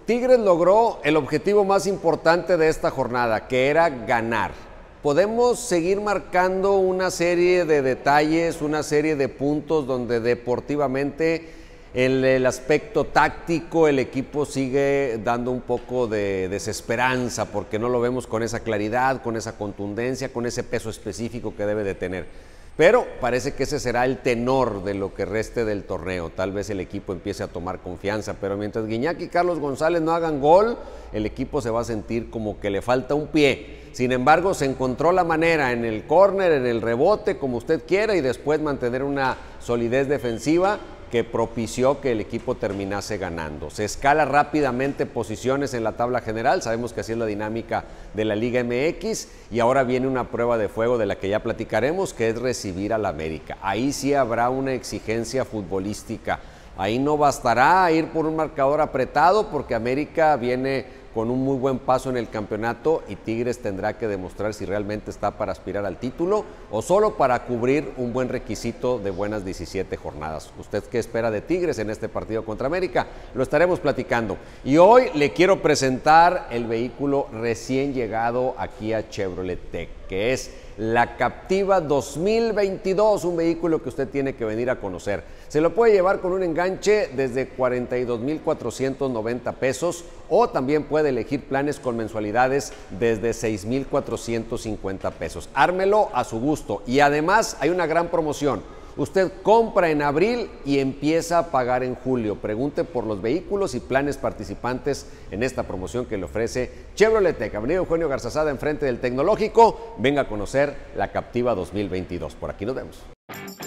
Tigres logró el objetivo más importante de esta jornada, que era ganar. Podemos seguir marcando una serie de detalles, una serie de puntos donde deportivamente en el aspecto táctico el equipo sigue dando un poco de desesperanza porque no lo vemos con esa claridad, con esa contundencia, con ese peso específico que debe de tener. Pero parece que ese será el tenor de lo que reste del torneo. Tal vez el equipo empiece a tomar confianza, pero mientras Guiñac y Carlos González no hagan gol, el equipo se va a sentir como que le falta un pie. Sin embargo, se encontró la manera en el córner, en el rebote, como usted quiera, y después mantener una solidez defensiva que propició que el equipo terminase ganando. Se escala rápidamente posiciones en la tabla general, sabemos que así es la dinámica de la Liga MX, y ahora viene una prueba de fuego de la que ya platicaremos, que es recibir al América. Ahí sí habrá una exigencia futbolística, ahí no bastará ir por un marcador apretado porque América viene con un muy buen paso en el campeonato y Tigres tendrá que demostrar si realmente está para aspirar al título o solo para cubrir un buen requisito de buenas 17 jornadas. ¿Usted qué espera de Tigres en este partido contra América? Lo estaremos platicando. Y hoy le quiero presentar el vehículo recién llegado aquí a Chevrolet Tech, que es la Captiva 2022, un vehículo que usted tiene que venir a conocer. Se lo puede llevar con un enganche desde 42,490 pesos o también puede elegir planes con mensualidades desde 6,450 pesos. Ármelo a su gusto y además hay una gran promoción. Usted compra en abril y empieza a pagar en julio. Pregunte por los vehículos y planes participantes en esta promoción que le ofrece Chevrolet Tech. Avenida Eugenio Garzazada, enfrente del Tecnológico. Venga a conocer la Captiva 2022. Por aquí nos vemos.